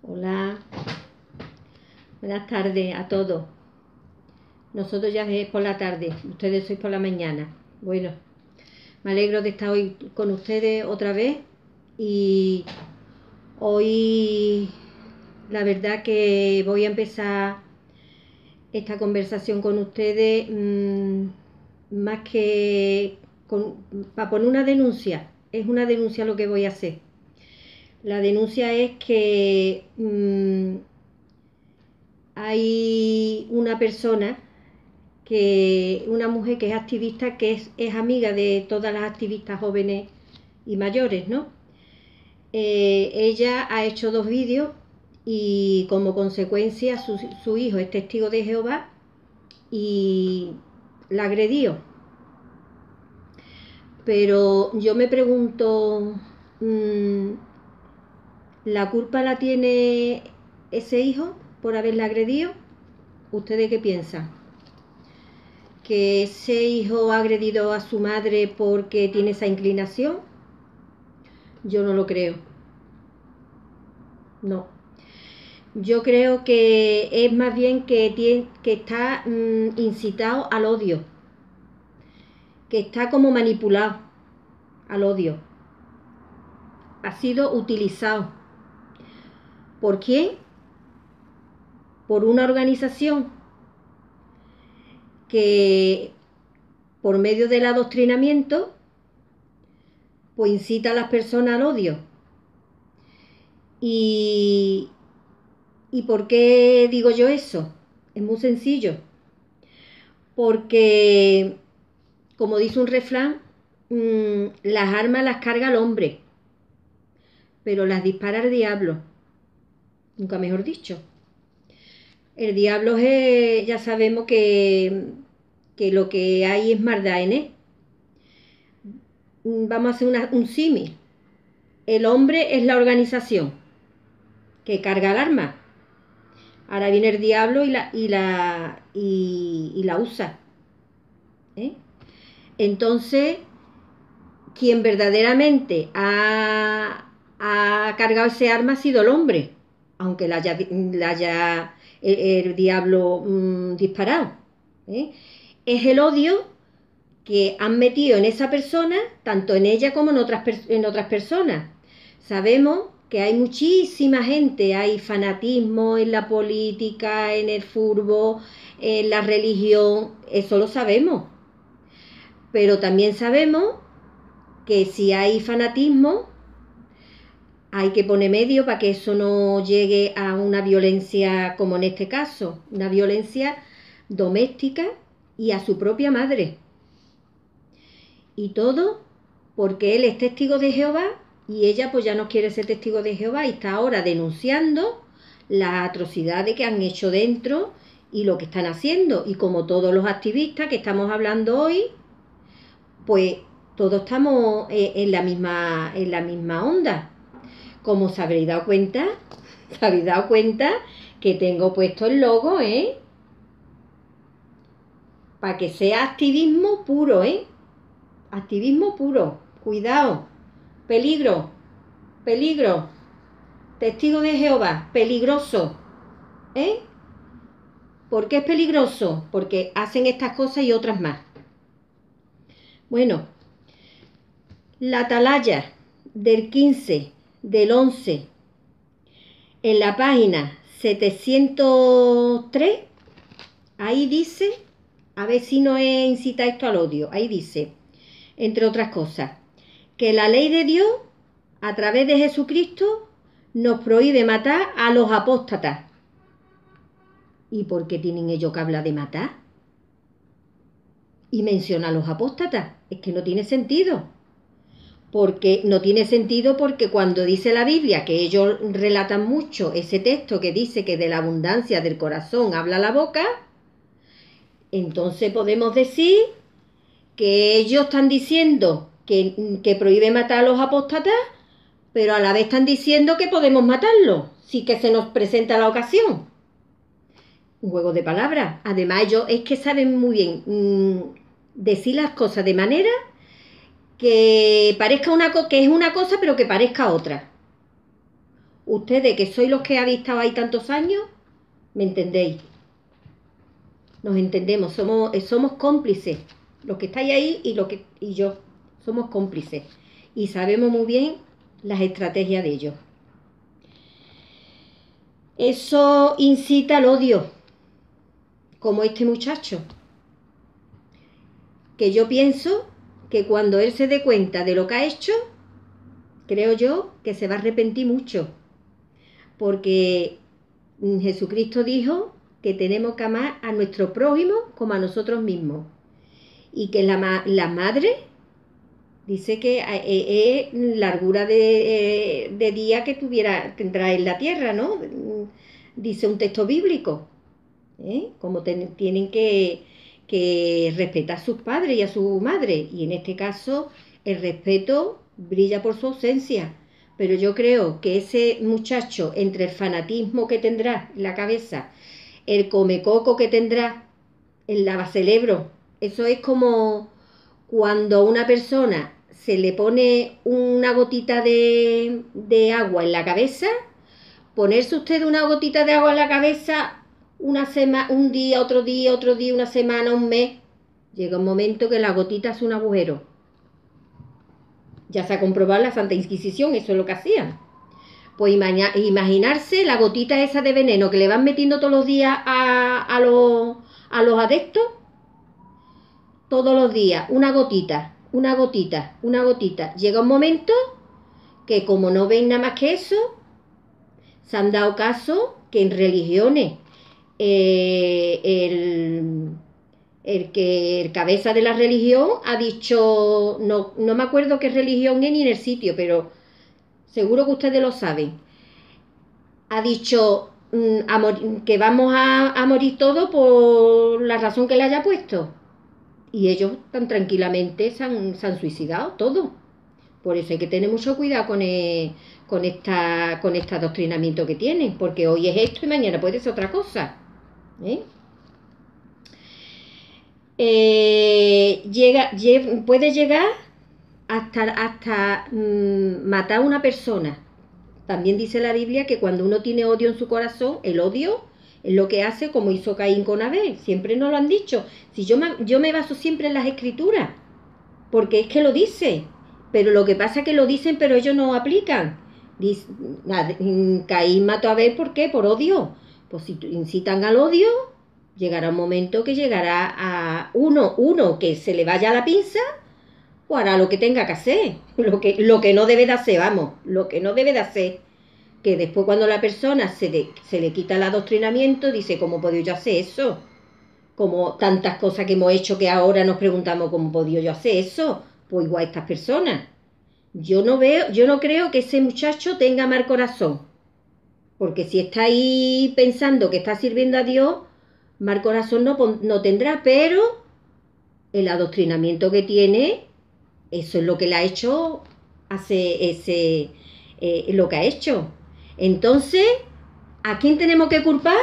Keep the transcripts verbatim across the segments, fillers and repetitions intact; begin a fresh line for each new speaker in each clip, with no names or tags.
Hola, buenas tardes a todos. Nosotros ya es por la tarde, ustedes sois por la mañana. Bueno, me alegro de estar hoy con ustedes otra vez y hoy la verdad que voy a empezar esta conversación con ustedes mmm, más que con, para poner una denuncia. Es una denuncia lo que voy a hacer. La denuncia es que mmm, hay una persona, que una mujer que es activista, que es, es amiga de todas las activistas jóvenes y mayores, ¿no? Eh, ella ha hecho dos vídeos y como consecuencia su, su hijo es testigo de Jehová y la agredió. Pero yo me pregunto, mmm, ¿la culpa la tiene ese hijo por haberla agredido? ¿Ustedes qué piensan? ¿Que ese hijo ha agredido a su madre porque tiene esa inclinación? Yo no lo creo. No. Yo creo que es más bien que, tiene, que está mmm, incitado al odio. Que está como manipulado al odio. Ha sido utilizado. ¿Por quién? Por una organización que por medio del adoctrinamiento pues incita a las personas al odio. Y, ¿y por qué digo yo eso? Es muy sencillo. Porque, como dice un refrán, mmm, las armas las carga el hombre, pero las dispara el diablo. Nunca mejor dicho. El diablo es, ya sabemos que, que lo que hay es maldad en él. Vamos a hacer una, un símil. El hombre es la organización que carga el arma. Ahora viene el diablo y la, y la, y, y la usa. ¿Eh? Entonces, quien verdaderamente ha, ha cargado ese arma ha sido el hombre, aunque la haya, la haya el, el diablo mmm, disparado. ¿Eh? Es el odio que han metido en esa persona, tanto en ella como en otras, en otras personas. Sabemos que hay muchísima gente, hay fanatismo en la política, en el fútbol, en la religión, eso lo sabemos. Pero también sabemos que si hay fanatismo, hay que poner medio para que eso no llegue a una violencia como en este caso, una violencia doméstica y a su propia madre. Y todo porque él es testigo de Jehová y ella pues ya no quiere ser testigo de Jehová y está ahora denunciando las atrocidades que han hecho dentro y lo que están haciendo. Y como todos los activistas que estamos hablando hoy, pues todos estamos en la misma, en la misma onda. Como os habréis dado cuenta, ¿se habéis dado cuenta que tengo puesto el logo, eh? Para que sea activismo puro, ¿eh? Activismo puro. Cuidado. Peligro. Peligro. Testigo de Jehová. Peligroso. ¿Eh? ¿Por qué es peligroso? Porque hacen estas cosas y otras más. Bueno. La atalaya del quince del once en la página setecientos tres, ahí dice, a ver si no he incitado esto al odio, ahí dice, entre otras cosas, que la ley de Dios, a través de Jesucristo, nos prohíbe matar a los apóstatas. ¿Y por qué tienen ellos que hablar de matar? Y menciona a los apóstatas, es que no tiene sentido. Porque no tiene sentido porque cuando dice la Biblia, que ellos relatan mucho ese texto que dice que de la abundancia del corazón habla la boca, entonces podemos decir que ellos están diciendo que, que prohíbe matar a los apóstatas, pero a la vez están diciendo que podemos matarlos, si que se nos presenta la ocasión. Un juego de palabras. Además ellos es que saben muy bien mmm, decir las cosas de manera que parezca una co que es una cosa pero que parezca otra, Ustedes, que sois los que habéis estado ahí tantos años, ¿me entendéis? Nos entendemos, somos, somos cómplices. Los que estáis ahí y, lo que, y yo somos cómplices. Y sabemos muy bien las estrategias de ellos. Eso incita al odio, como este muchacho. Que yo pienso que cuando él se dé cuenta de lo que ha hecho, creo yo que se va a arrepentir mucho. Porque Jesucristo dijo que tenemos que amar a nuestro prójimo como a nosotros mismos. Y que la, la madre dice que es largura de, de día que tuviera, tendrá en la tierra, ¿no? Dice un texto bíblico. ¿eh? Como ten, tienen que, que respetar a sus padres y a su madre. Y en este caso el respeto brilla por su ausencia. Pero yo creo que ese muchacho, entre el fanatismo que tendrá en la cabeza, el comecoco que tendrá, el lavacerebro, eso es como cuando a una persona se le pone una gotita de, de agua en la cabeza, ponerse usted una gotita de agua en la cabeza una sema, un día, otro día, otro día, una semana, un mes, llega un momento que la gotita es un agujero. Ya se ha comprobado en la Santa Inquisición, eso es lo que hacían. Pues imaginarse la gotita esa de veneno que le van metiendo todos los días a, a, los, a los adeptos, todos los días, una gotita, una gotita, una gotita. Llega un momento que como no ven nada más que eso, se han dado caso que en religiones eh, el, el que el cabeza de la religión ha dicho, no, no me acuerdo qué religión es ni en el sitio, pero seguro que ustedes lo saben, ha dicho mm, a que vamos a, a morir todos por la razón que le haya puesto. Y ellos tan tranquilamente se han, se han suicidado todos. Por eso hay que tener mucho cuidado con, el, con, esta, con este adoctrinamiento que tienen, porque hoy es esto y mañana puede ser otra cosa. ¿eh? Eh, llega, llega, puede llegar hasta, hasta mmm, matar a una persona. También dice la Biblia que cuando uno tiene odio en su corazón, el odio es lo que hace, como hizo Caín con Abel. Siempre nos lo han dicho. Si yo me, yo me baso siempre en las escrituras, porque es que lo dice. Pero lo que pasa es que lo dicen, pero ellos no aplican. Dice, Caín mató a Abel, ¿por qué? Por odio. Pues si incitan al odio, llegará un momento que llegará a uno, uno que se le vaya la pinza, o hará lo que tenga que hacer. Lo que, lo que no debe de hacer, vamos, lo que no debe de hacer. Que después cuando la persona se le, se le quita el adoctrinamiento, dice, ¿cómo he podido yo hacer eso? Como tantas cosas que hemos hecho que ahora nos preguntamos, ¿cómo he podido yo hacer eso? Pues igual estas personas. Yo no veo, yo no creo que ese muchacho tenga mal corazón. Porque si está ahí pensando que está sirviendo a Dios, mal corazón no, no tendrá, pero el adoctrinamiento que tiene, eso es lo que le ha hecho, hace ese, eh, lo que ha hecho. Entonces, ¿a quién tenemos que culpar?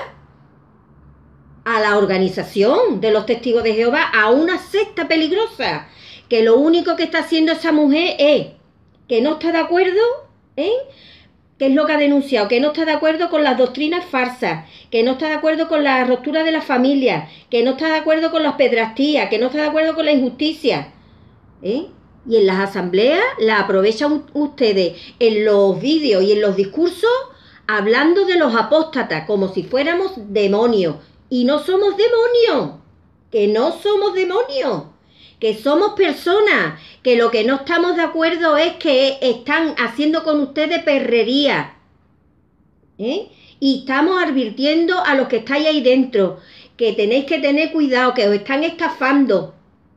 A la organización de los testigos de Jehová, a una secta peligrosa, que lo único que está haciendo esa mujer es que no está de acuerdo, ¿eh? ¿Qué es lo que ha denunciado? Que no está de acuerdo con las doctrinas falsas, que no está de acuerdo con la ruptura de la familia, que no está de acuerdo con las pedrastías, que no está de acuerdo con la injusticia. ¿eh? Y en las asambleas la aprovechan ustedes en los vídeos y en los discursos hablando de los apóstatas como si fuéramos demonios. Y no somos demonios, que no somos demonios, que somos personas, que lo que no estamos de acuerdo es que están haciendo con ustedes perrería. ¿eh? Y estamos advirtiendo a los que estáis ahí dentro, que tenéis que tener cuidado, que os están estafando,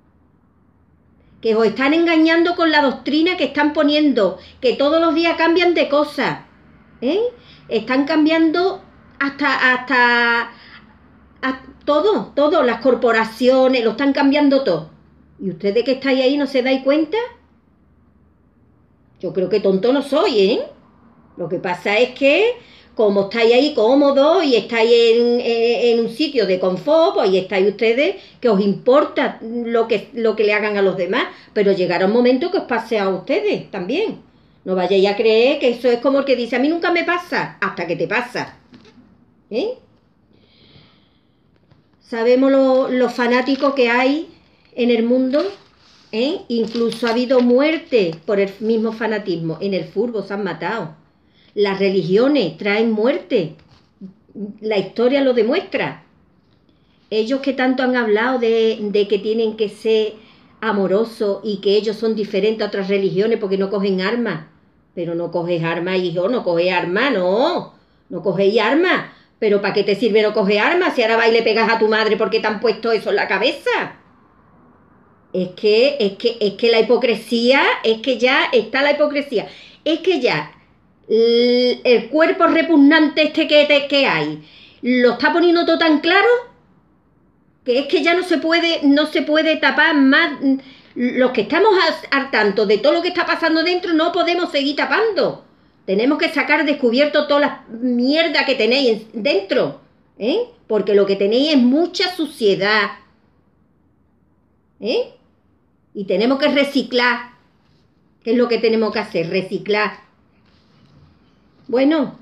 que os están engañando con la doctrina que están poniendo, que todos los días cambian de cosas. ¿eh? Están cambiando hasta, hasta, hasta todo, todo, las corporaciones, lo están cambiando todo. ¿Y ustedes que estáis ahí no se dais cuenta? Yo creo que tonto no soy, ¿eh? Lo que pasa es que como estáis ahí cómodos y estáis en, en, en un sitio de confort, pues ahí estáis ustedes, que os importa lo que, lo que le hagan a los demás, pero llegará un momento que os pase a ustedes también. No vayáis a creer que eso es como el que dice, a mí nunca me pasa, hasta que te pasa. ¿Eh? Sabemos lo, lo fanático que hay en el mundo, ¿eh? Incluso ha habido muerte por el mismo fanatismo. En el fútbol se han matado. Las religiones traen muerte. La historia lo demuestra. Ellos que tanto han hablado de, de que tienen que ser amorosos y que ellos son diferentes a otras religiones porque no cogen armas. Pero no coges armas, hijo, no coges armas, no. No cogéis armas. Pero ¿para qué te sirve no coger armas si ahora vas y le pegas a tu madre porque te han puesto eso en la cabeza? Es que, es que, es que la hipocresía, es que ya está la hipocresía. Es que ya el, el cuerpo repugnante este que, te, que hay lo está poniendo todo tan claro que es que ya no se puede, no se puede tapar más. Los que estamos al tanto de todo lo que está pasando dentro no podemos seguir tapando. Tenemos que sacar descubierto toda la mierda que tenéis dentro, ¿eh? Porque lo que tenéis es mucha suciedad, ¿eh? Y tenemos que reciclar. ¿Qué es lo que tenemos que hacer? Reciclar. Bueno,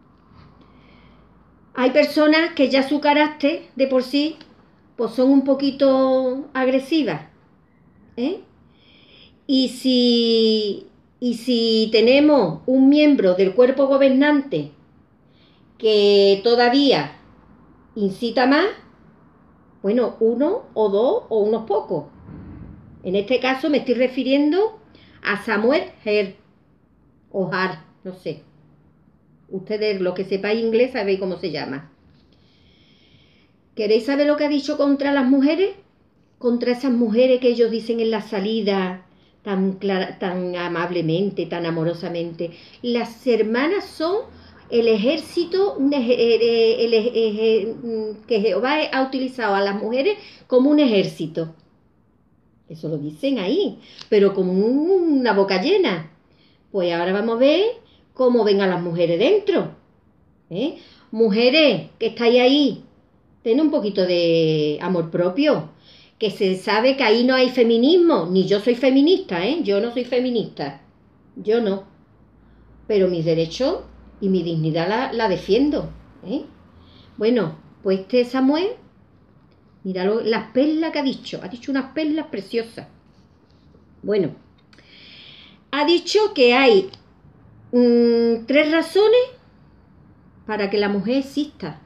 hay personas que ya su carácter de por sí pues son un poquito agresivas, ¿eh? Y si, y si tenemos un miembro del cuerpo gobernante que todavía incita más, bueno, uno o dos o unos pocos. En este caso me estoy refiriendo a Samuel Her o Har, no sé. Ustedes, los que sepáis inglés, sabéis cómo se llama. ¿Queréis saber lo que ha dicho contra las mujeres? Contra esas mujeres que ellos dicen en la salida tan, clara, tan amablemente, tan amorosamente. Las hermanas son el ejército el, el, el, el, que Jehová ha utilizado a las mujeres como un ejército. Eso lo dicen ahí, pero como una boca llena. Pues ahora vamos a ver cómo ven a las mujeres dentro. ¿Eh? Mujeres que estáis ahí, ten un poquito de amor propio, que se sabe que ahí no hay feminismo, ni yo soy feminista, ¿eh? Yo no soy feminista, yo no, pero mis derechos y mi dignidad la, la defiendo, ¿eh? Bueno, pues este Samuel, mira lo, las perlas que ha dicho, ha dicho unas perlas preciosas. Bueno, ha dicho que hay mmm, tres razones para que la mujer exista.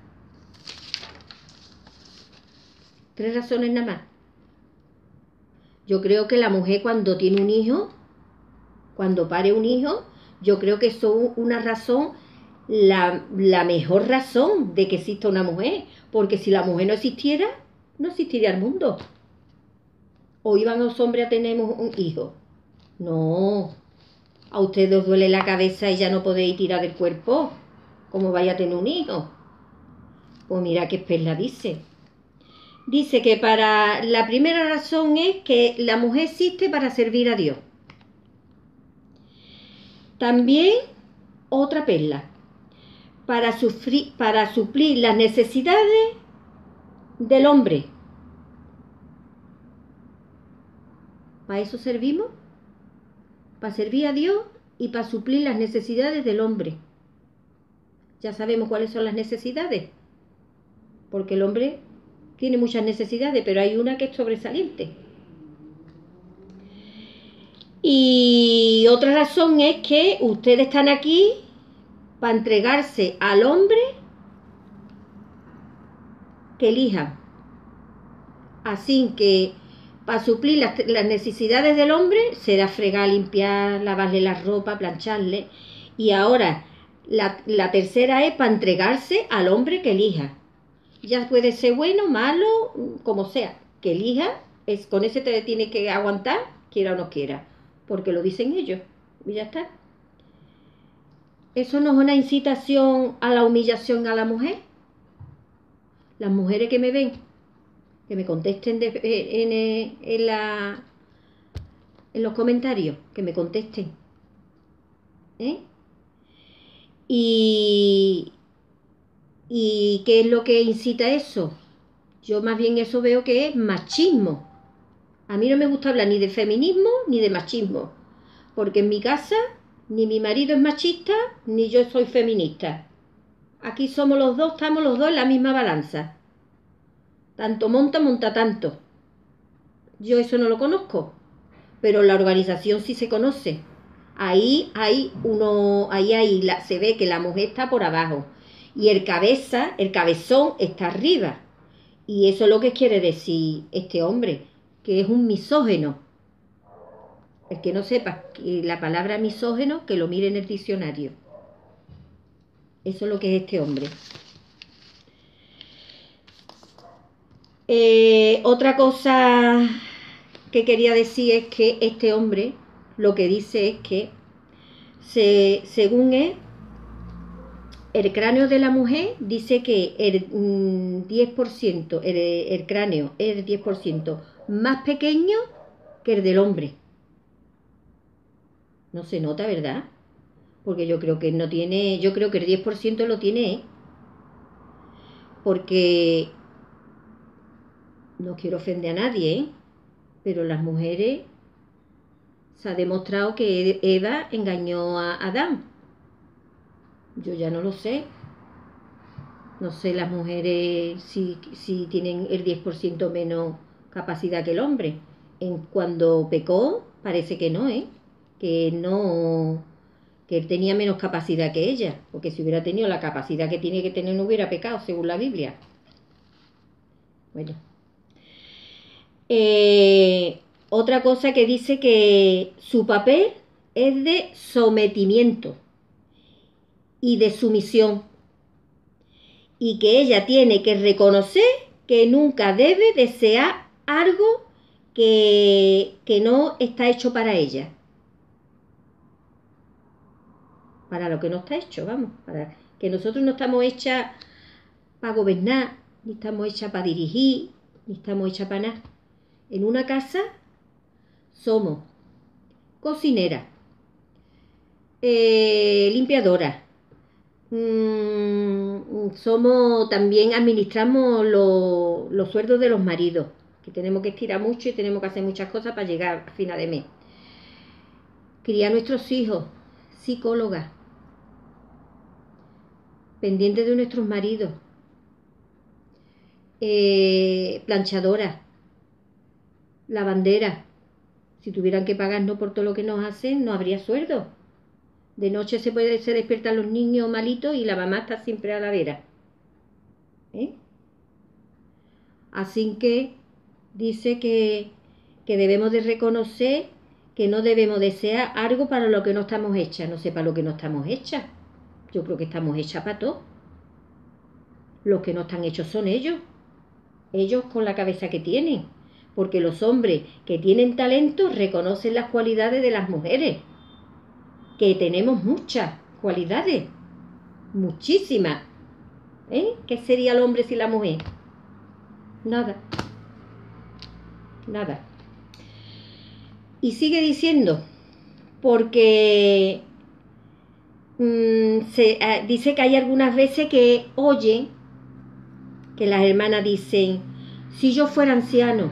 Tres razones nada más. Yo creo que la mujer cuando tiene un hijo, cuando pare un hijo, yo creo que eso es una razón, la, la mejor razón de que exista una mujer. Porque si la mujer no existiera, no existiría el mundo. ¿O iban los hombres a tener un hijo? No. A ustedes os duele la cabeza y ya no podéis tirar del cuerpo. ¿Cómo vaya a tener un hijo? Pues mira qué perla dice. Dice que para la primera razón es que la mujer existe para servir a Dios. También otra perla. Para, sufrir, para suplir las necesidades del hombre. Para eso servimos. Para servir a Dios y para suplir las necesidades del hombre. Ya sabemos cuáles son las necesidades. Porque el hombre tiene muchas necesidades, pero hay una que es sobresaliente. Y otra razón es que ustedes están aquí para entregarse al hombre que elijan. Así que para suplir las, las necesidades del hombre será fregar, limpiar, lavarle la ropa, plancharle. Y ahora la, la tercera es para entregarse al hombre que elija. Ya puede ser bueno, malo, como sea, que elija, es, con ese te tiene que aguantar, quiera o no quiera, porque lo dicen ellos, y ya está. ¿Eso no es una incitación a la humillación a la mujer? Las mujeres que me ven, que me contesten de, en, en, la, en los comentarios, que me contesten. ¿Eh? Y... ¿Y qué es lo que incita eso? Yo más bien eso veo que es machismo. A mí no me gusta hablar ni de feminismo ni de machismo. Porque en mi casa Ni mi marido es machista, ni yo soy feminista. Aquí somos los dos, estamos los dos en la misma balanza. Tanto monta, monta tanto. Yo eso no lo conozco, pero la organización sí se conoce. Ahí hay uno, ahí, ahí la, se ve que la mujer está por abajo y el cabeza, el cabezón está arriba. Y eso es lo que quiere decir este hombre, que es un misógeno. El que no sepa que la palabra misógeno, que lo mire en el diccionario. Eso es lo que es este hombre. Eh, otra cosa que quería decir es que este hombre lo que dice es que se, según él, el cráneo de la mujer dice que el mm, diez por ciento, el, el cráneo es el diez por ciento más pequeño que el del hombre. No se nota, ¿verdad? Porque yo creo que no tiene, yo creo que el diez por ciento lo tiene, ¿eh? Porque no quiero ofender a nadie, ¿eh? Pero las mujeres, se ha demostrado que Eva engañó a Adán. Yo ya no lo sé. No sé las mujeres si, si tienen el diez por ciento menos capacidad que el hombre. En, cuando pecó, parece que no, ¿eh? Que no, que él tenía menos capacidad que ella. Porque si hubiera tenido la capacidad que tiene que tener, no hubiera pecado, según la Biblia. Bueno. Eh, otra cosa que dice que su papel es de sometimiento y de sumisión, y que ella tiene que reconocer que nunca debe desear algo que, que no está hecho para ella, para lo que no está hecho, vamos, para que nosotros no estamos hechas para gobernar, ni estamos hechas para dirigir, ni estamos hechas para nada. En una casa somos cocinera, eh, limpiadora, mmm, somos, también administramos lo, los sueldos de los maridos, que tenemos que estirar mucho y tenemos que hacer muchas cosas para llegar a final de mes. Criar a nuestros hijos, psicóloga, pendiente de nuestros maridos, eh, planchadora, lavandera. Si tuvieran que pagarnos por todo lo que nos hacen, no habría sueldo. De noche se puede se despiertan los niños malitos y la mamá está siempre a la vera. ¿Eh? Así que dice que, que debemos de reconocer que no debemos desear algo para lo que no estamos hechas. No sé para lo que no estamos hechas. Yo creo que estamos hechas para todo. Los que no están hechos son ellos. Ellos con la cabeza que tienen. Porque los hombres que tienen talento reconocen las cualidades de las mujeres. Que tenemos muchas cualidades. Muchísimas. ¿Eh? ¿Qué sería el hombre sin la mujer? Nada. Nada. Y sigue diciendo, porque mmm, se, eh, dice que hay algunas veces que oyen que las hermanas dicen, si yo fuera anciano,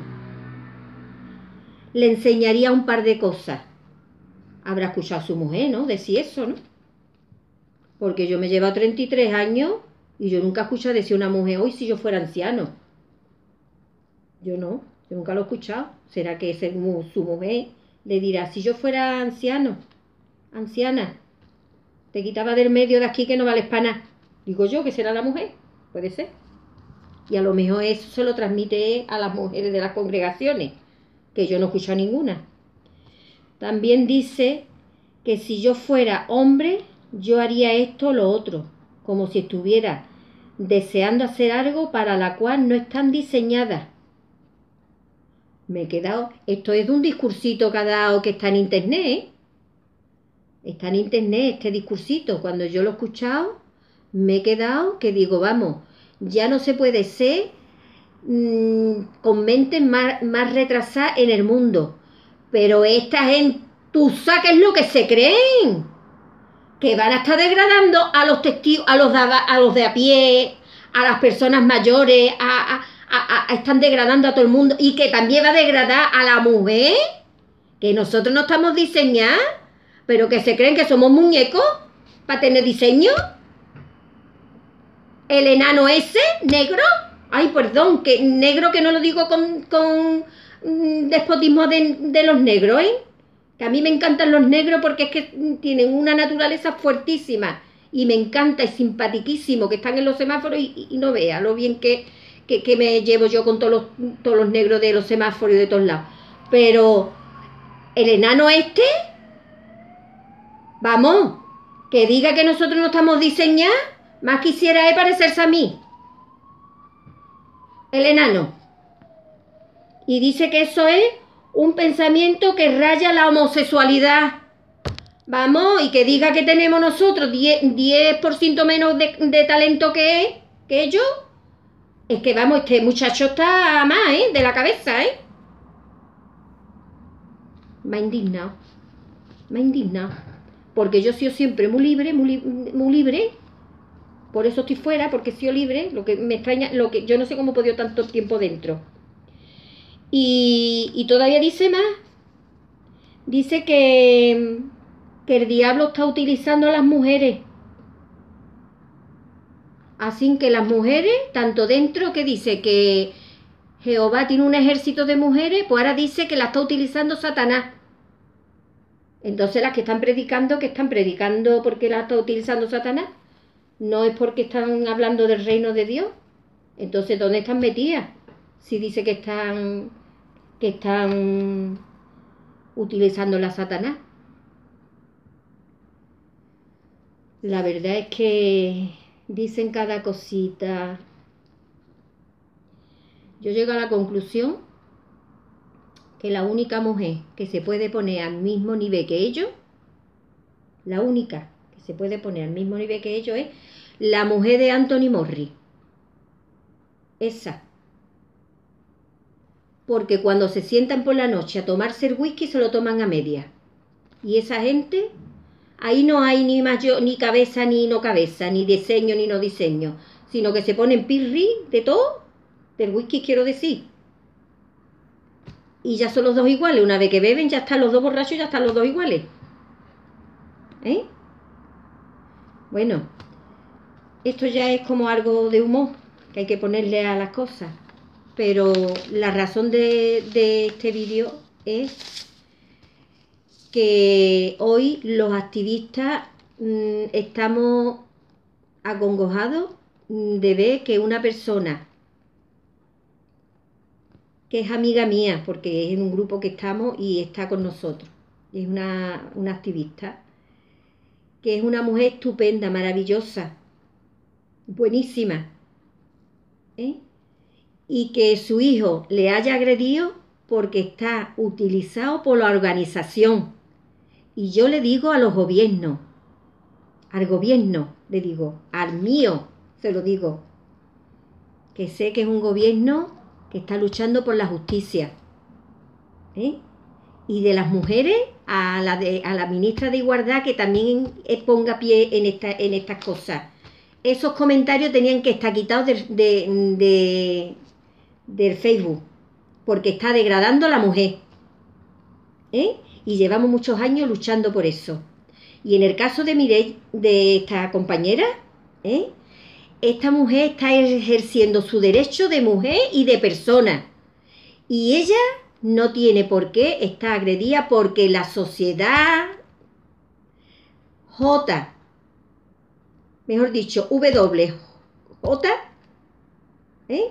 le enseñaría un par de cosas. Habrá escuchado a su mujer, ¿no? Decir eso, ¿no? Porque yo me llevo treinta y tres años y yo nunca he escuchado decir a una mujer, hoy si yo fuera anciano. Yo no, yo nunca lo he escuchado. ¿Será que su mujer le dirá, si yo fuera anciano, anciana, te quitaba del medio de aquí que no vales para nada? Digo yo que será la mujer, puede ser. Y a lo mejor eso se lo transmite a las mujeres de las congregaciones, que yo no he escuchado ninguna. También dice que si yo fuera hombre, yo haría esto o lo otro, como si estuviera deseando hacer algo para la cual no están diseñadas. Me he quedado, esto es de un discursito que ha dado, que está en internet, ¿eh? Está en internet este discursito. Cuando yo lo he escuchado, me he quedado que digo, vamos, ya no se puede ser mmm, con mentes más, más retrasadas en el mundo. Pero esta gente, tú sabes lo que se creen, que van a estar degradando a los testigos, a los de, a los de a pie, a las personas mayores, a, a, a, a, están degradando a todo el mundo, y que también va a degradar a la mujer, que nosotros no estamos diseñados. pero que se creen que somos muñecos para tener diseño. El enano ese, negro, ay, perdón, que negro que no lo digo con, con mm, despotismo de, de los negros, ¿eh? Que a mí me encantan los negros porque es que tienen una naturaleza fuertísima y me encanta, es simpatiquísimo que están en los semáforos y, y no vea lo bien que, que, que me llevo yo con todos los, todos los negros de los semáforos y de todos lados. Pero el enano este, vamos, que diga que nosotros no estamos diseñados, más quisiera él parecerse a mí. El enano. Y dice que eso es un pensamiento que raya la homosexualidad. Vamos, y que diga que tenemos nosotros diez por ciento menos de, de talento que, él, que ellos. Es que vamos, este muchacho está más, ¿eh? De la cabeza, ¿eh? Me ha indignado. Me ha indignado. Porque yo he sido siempre muy libre, muy, muy libre. Por eso estoy fuera, porque he sido libre. Lo que me extraña, lo que yo no sé cómo he podido tanto tiempo dentro. Y, y todavía dice más. Dice que, que el diablo está utilizando a las mujeres. Así que las mujeres, tanto dentro que dice que Jehová tiene un ejército de mujeres, pues ahora dice que la está utilizando Satanás. Entonces las que están predicando, que están predicando porque la está utilizando Satanás, no es porque están hablando del reino de Dios. Entonces, ¿dónde están metidas? Si dice que están, que están utilizando la Satanás. La verdad es que dicen cada cosita. Yo llego a la conclusión que la única mujer que se puede poner al mismo nivel que ellos, la única que se puede poner al mismo nivel que ellos es la mujer de Anthony Morris. Esa. Porque cuando se sientan por la noche a tomarse el whisky se lo toman a media. Y esa gente, ahí no hay ni mayor, ni cabeza ni no cabeza, ni diseño ni no diseño, sino que se ponen pirri de todo, del whisky quiero decir. Y ya son los dos iguales. Una vez que beben ya están los dos borrachos, ya están los dos iguales. ¿Eh? Bueno, esto ya es como algo de humor que hay que ponerle a las cosas. Pero la razón de, de este vídeo es que hoy los activistas mmm, estamos acongojados de ver que una persona que es amiga mía, porque es en un grupo que estamos y está con nosotros, es una, una activista, que es una mujer estupenda, maravillosa, buenísima, ¿eh? Y que su hijo le haya agredido porque está utilizado por la organización. Y yo le digo a los gobiernos, al gobierno, le digo, al mío, se lo digo, que sé que es un gobierno que está luchando por la justicia, ¿eh? Y de las mujeres a la, de, a la ministra de Igualdad que también ponga pie en, esta, en estas cosas. Esos comentarios tenían que estar quitados de, de, de, del Facebook, porque está degradando a la mujer, ¿eh? Y llevamos muchos años luchando por eso. Y en el caso de Mireille, de esta compañera, ¿eh? Esta mujer está ejerciendo su derecho de mujer y de persona. Y ella no tiene por qué estar agredida porque la sociedad J, mejor dicho, W J, ¿eh?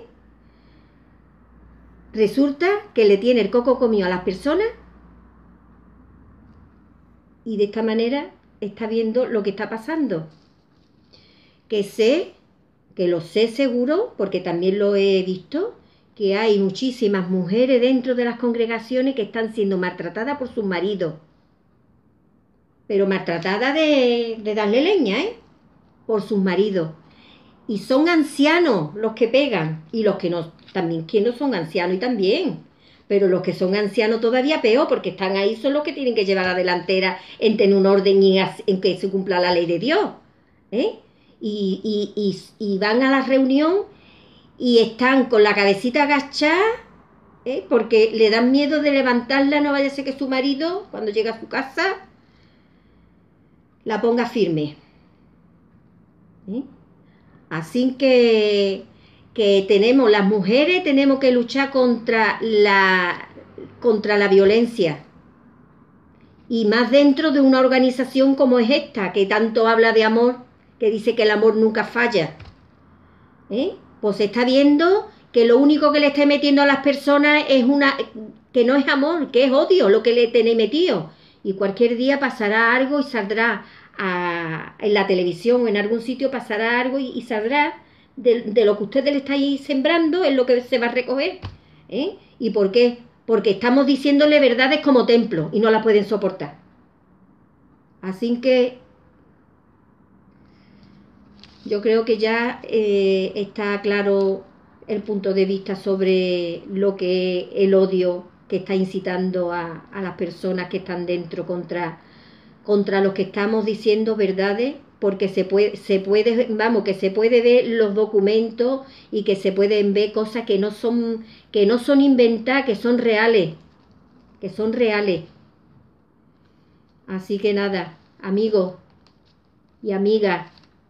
Resulta que le tiene el coco comido a las personas y de esta manera está viendo lo que está pasando. Que sé, que lo sé seguro, porque también lo he visto, que hay muchísimas mujeres dentro de las congregaciones que están siendo maltratadas por sus maridos. Pero maltratadas de, de darle leña, ¿eh? Por sus maridos. Y son ancianos los que pegan, y los que no, también que no son ancianos y también. Pero los que son ancianos todavía peor, porque están ahí, son los que tienen que llevar la delantera en tener un orden y en que se cumpla la ley de Dios, ¿eh? Y, y, y, y van a la reunión y están con la cabecita agachada, ¿eh? Porque le dan miedo de levantarla, no vaya a ser que su marido, cuando llega a su casa, la ponga firme. ¿Eh? Así que, que tenemos, las mujeres tenemos que luchar contra la, contra la violencia. Y más dentro de una organización como es esta, que tanto habla de amor, que dice que el amor nunca falla. ¿Eh? Pues se está viendo que lo único que le está metiendo a las personas es una, que no es amor, que es odio lo que le tenéis metido. Y cualquier día pasará algo y saldrá a, en la televisión o en algún sitio pasará algo y, y saldrá de, de lo que ustedes le estáis sembrando, es lo que se va a recoger. ¿Eh? ¿Y por qué? Porque estamos diciéndole verdades como templo y no las pueden soportar. Así que yo creo que ya eh, está claro el punto de vista sobre lo que es el odio que está incitando a, a las personas que están dentro contra, contra los que estamos diciendo verdades, porque se puede, se puede, vamos, que se puede ver los documentos y que se pueden ver cosas que no son, que no son inventadas, que son reales, que son reales. Así que nada, amigos y amigas,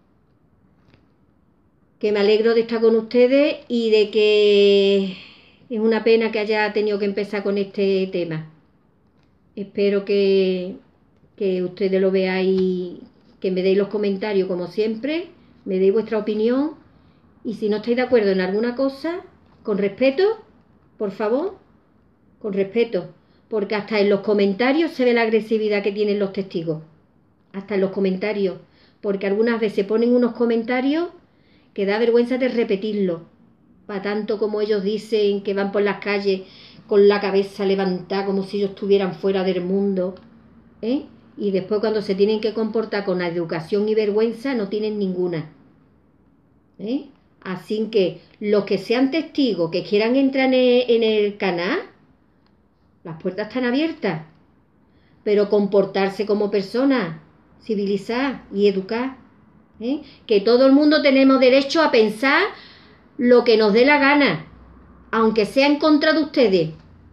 que me alegro de estar con ustedes y de que es una pena que haya tenido que empezar con este tema. Espero que, que ustedes lo veáis, que me deis los comentarios como siempre, me deis vuestra opinión y si no estáis de acuerdo en alguna cosa, con respeto, por favor, con respeto, porque hasta en los comentarios se ve la agresividad que tienen los testigos, hasta en los comentarios, porque algunas veces ponen unos comentarios que da vergüenza de repetirlo, para tanto como ellos dicen que van por las calles con la cabeza levantada como si ellos estuvieran fuera del mundo, ¿eh? Y después cuando se tienen que comportar con educación y vergüenza no tienen ninguna, ¿eh? Así que los que sean testigos, que quieran entrar en el, en el canal, las puertas están abiertas, pero comportarse como personas, civilizar y educar. ¿Eh? Que todo el mundo tenemos derecho a pensar lo que nos dé la gana, aunque sea en contra de ustedes.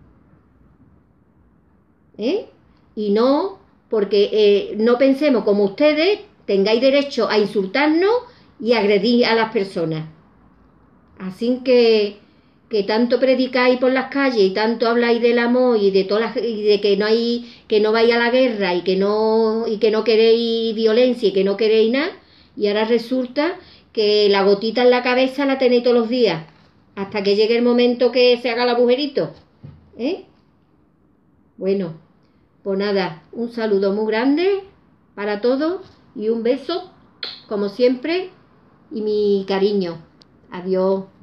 ¿Eh? Y no, porque eh, no pensemos como ustedes, tengáis derecho a insultarnos y agredir a las personas. Así que, que tanto predicáis por las calles y tanto habláis del amor y de todas las, y de que no hay, que no vais a la guerra y que no, y que no queréis violencia y que no queréis nada. Y ahora resulta que la gotita en la cabeza la tenéis todos los días, hasta que llegue el momento que se haga el agujerito. ¿Eh? Bueno, pues nada, un saludo muy grande para todos y un beso, como siempre, y mi cariño. Adiós.